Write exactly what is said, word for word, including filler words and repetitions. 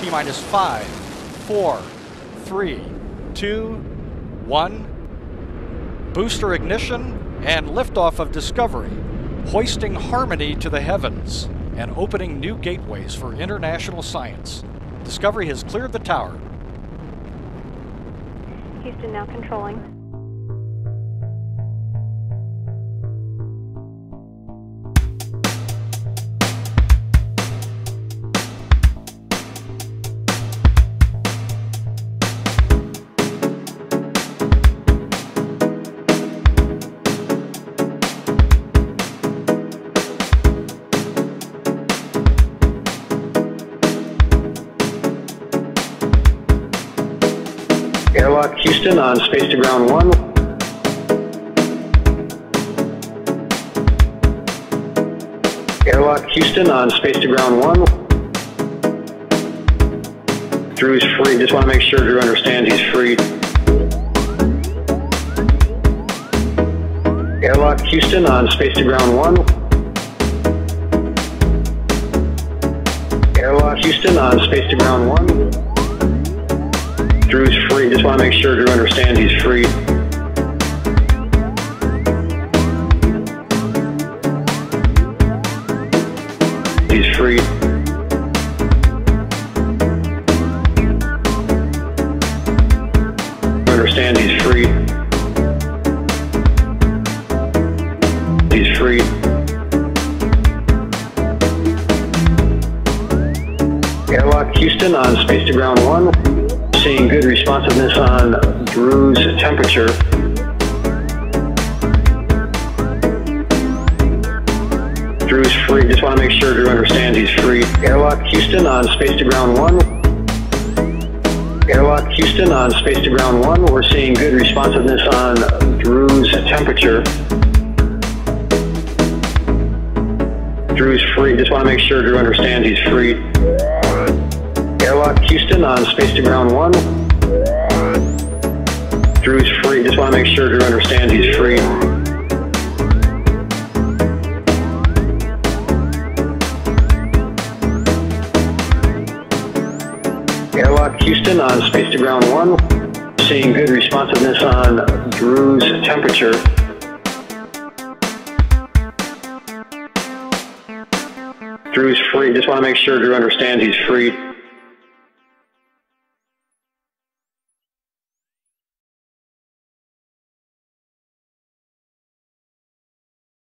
T minus five, four, three, two, one. Booster ignition and liftoff of Discovery, hoisting harmony to the heavens and opening new gateways for international science. Discovery has cleared the tower. Houston now controlling. Airlock Houston on space to ground one. Airlock Houston on space to ground one. Drew's free. Just want to make sure Drew understands he's free. Airlock Houston on space to ground one. Airlock Houston on space to ground one. Drew's free. Just want to make sure Drew understands he's free. He's free. Understand he's free. He's free. Airlock Houston on space to ground one. Seeing good responsiveness on Drew's temperature. Drew's free. Just want to make sure Drew understands he's free. Airlock Houston on space to ground one. Airlock Houston on space to ground one. We're seeing good responsiveness on Drew's temperature. Drew's free. Just want to make sure Drew understands he's free. Airlock Houston on space to ground one. Drew's free. Just want to make sure Drew understands he's free. Airlock Houston on space to ground one. Seeing good responsiveness on Drew's temperature. Drew's free. Just want to make sure Drew understands he's free.